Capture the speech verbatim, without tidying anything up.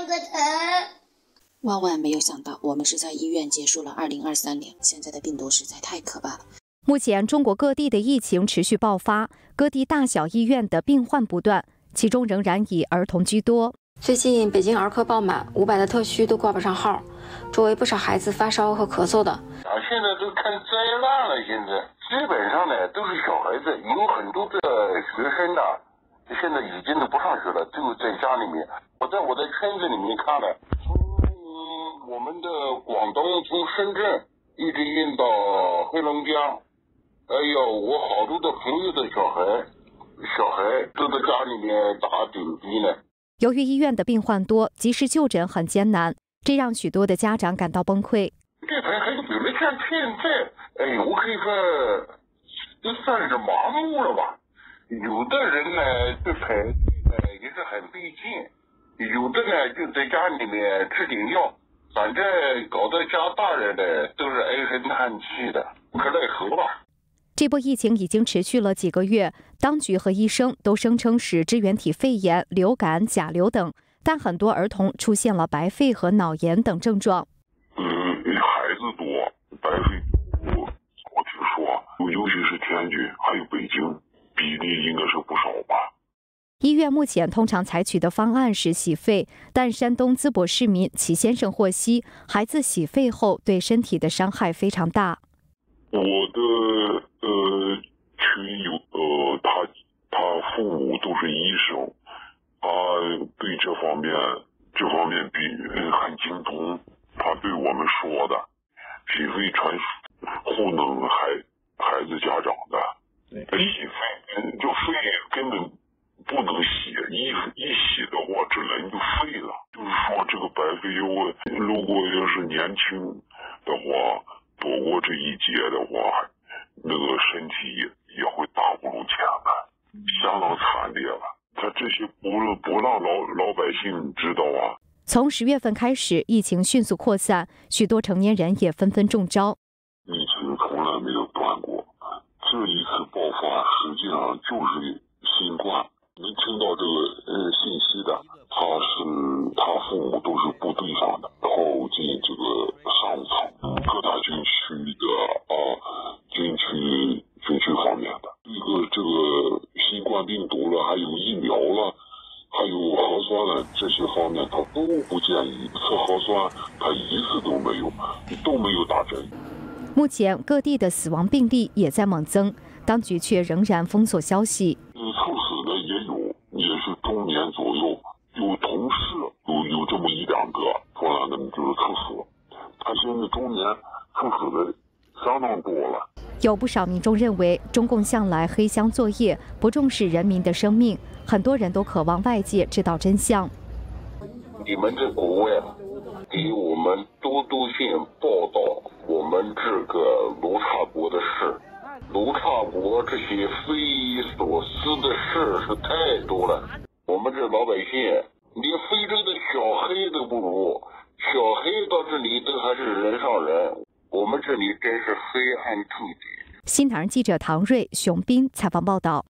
两个疼。 万万没有想到，我们是在医院结束了二零二三年。现在的病毒实在太可怕了。 目前，中国各地的疫情持续爆发，各地大小医院的病患不断，其中仍然以儿童居多。 最近北京儿科爆满，五百的特需都挂不上号，周围不少孩子发烧和咳嗽的。 啊，现在都看灾难了，现在基本上呢都是小孩子，有很多的学生呢，现在已经都不上学了，就在家里面。我在我的圈子里面看了，从我们的广东，从深圳一直运到黑龙江，哎呦，我好多的朋友的小孩，小孩都在家里面打点滴呢。 由于医院的病患多，及时就诊很艰难，这让许多的家长感到崩溃。 这牌孩子比如像现在，哎，我可以说都算是麻木了吧。有的人呢，对排队呢也是很费劲，有的呢就在家里面吃点药，反正搞得家大人呢都是唉声叹气的，无可奈何吧。 这波疫情已经持续了几个月，当局和医生都声称是支原体肺炎、流感、甲流等，但很多儿童出现了白肺和脑炎等症状。 嗯，孩子多，白肺多，我听说，尤其是天津还有北京，比例应该是不少吧。 医院目前通常采取的方案是洗肺，但山东淄博市民齐先生获悉，孩子洗肺后对身体的伤害非常大。 我的呃群友呃，他他父母都是医生，他对这方面这方面比很精通。他对我们说的，洗肺全糊弄孩孩子家长的，洗肺就肺根本不能洗，一一洗的话，这人就废了。就是说，这个白肺药，如果要是年轻的话，躲过这一劫的话，那个身体也也会大不如前的，相当惨烈了。他这些不不让老老百姓知道啊。 从十月份开始，疫情迅速扩散，许多成年人也纷纷中招。 疫情从来没有断过，这一次爆发实际上就是新冠。能听到这个呃信息的，他是他父母都是部队上的，靠近这个上层各大军区的啊军区军区方面的。这个这个新冠病毒了，还有疫苗了，还有核酸了，这些方面他都不建议测核酸，他一次都没有，都没有打针。 目前各地的死亡病例也在猛增，当局却仍然封锁消息。 猝死的也有，也是中年左右，有同事有有这么一两个，突然的就是猝死。他现在中年猝死的相当多了。 有不少民众认为，中共向来黑箱作业，不重视人民的生命，很多人都渴望外界知道真相。 你们这国外给我们多多些报道我们这个卢察国的事。卢察国这些匪夷所思的事是太多了，我们这老百姓连非洲的小黑都不如，小黑到这里都还是人上人，我们这里真是黑暗透顶。 新唐人记者唐瑞、熊斌采访报道。